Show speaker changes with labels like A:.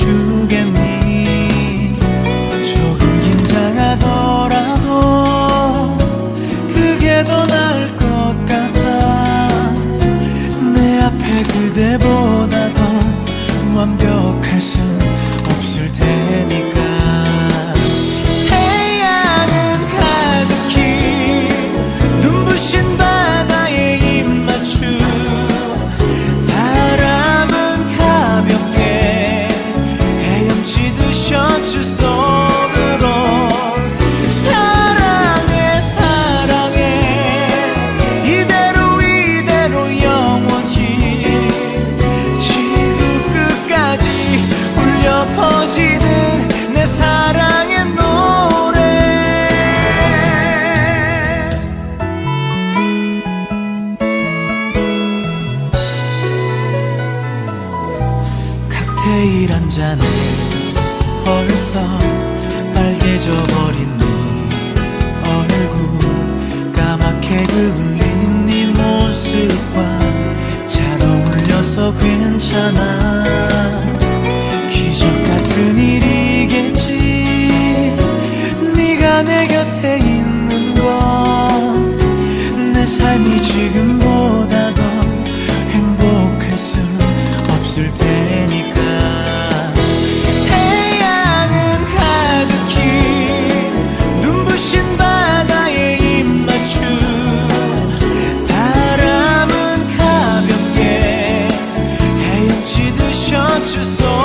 A: 주겠니? 조금 긴장하더라도 그게 더 나을 것 같아. 내 앞에 그대보다 더 완벽할 순 없을 테니까. 태양은 가득히 눈부신 바다에 입맞춤, 바람은 가볍게 헤엄치듯 셔츠 속으로. 사랑해 사랑해 이대로 이대로 영원히 지구 끝까지 울려 퍼지는 내 사랑의 노래. 칵테일 한 잔에 벌써 빨개져버린 네 얼굴, 까맣게 그을린 네 모습과 잘 어울려서 괜찮아. 기적 같은 일이겠지. 네가 내 곁에 있는 건 내 삶이 지금보다 더 행복할 수 없을 테니까. 태양은 가득히 눈부신 바다에 입맞춤, 바람은 가볍게 헤엄치듯 셔츠 속